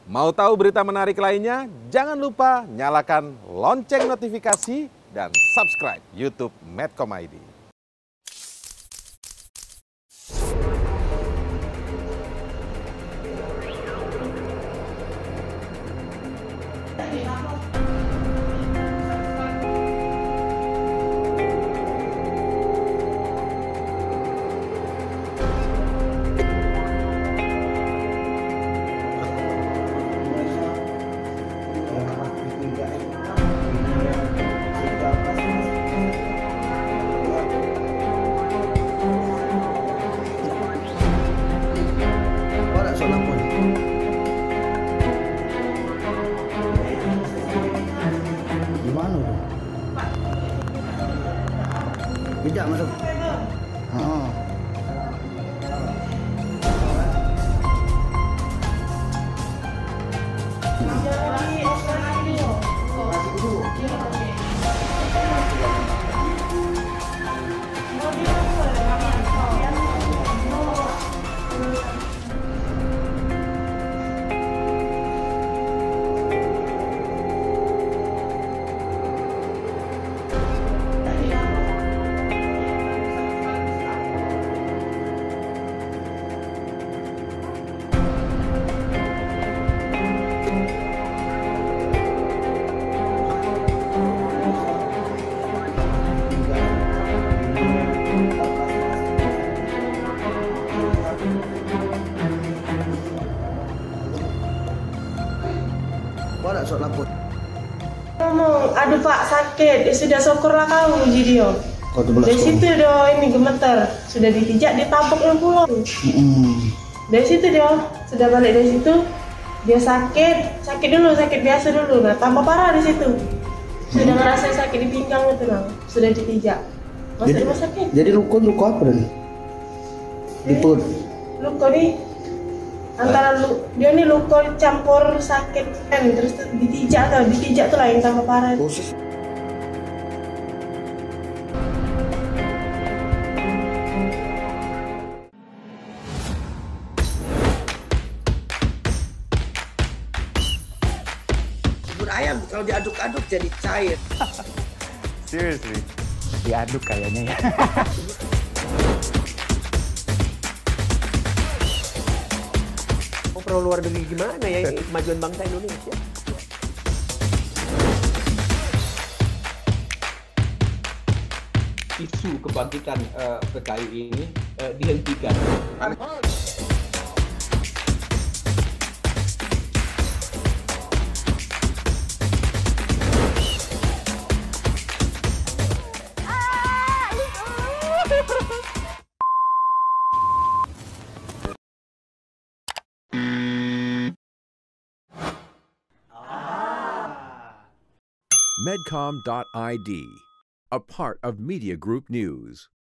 Mau tahu berita menarik lainnya? Jangan lupa nyalakan lonceng notifikasi dan subscribe YouTube Medcom ID. Gimana tuh? Tidak masuk. Oh. Ada sok lapor. Ngomong, aduh Pak sakit, ya sudah syukurlah kau jadi yo. Dari situ dia ini gemeter, sudah dipijak, ditapuknya pulang. Dari situ dia sudah balik dari situ, dia sakit dulu, sakit biasa dulu, nah tambah parah di situ. Sudah ngerasa sakit di pinggang itu nah, sudah dipijak. Masuk rumah sakit. Jadi luka apa nih? Di perut. Luka nih antara dia nih luka campur sakit kan, terus ditijak tuh lah yang tambah parah. Bubur ayam kalau diaduk-aduk jadi cair. Seriously, diaduk kayaknya ya. Pro luar negeri gimana ya kemajuan bangsa Indonesia? Isu kebangkitan PKI ini dihentikan. Medcom.id, a part of Media Group News.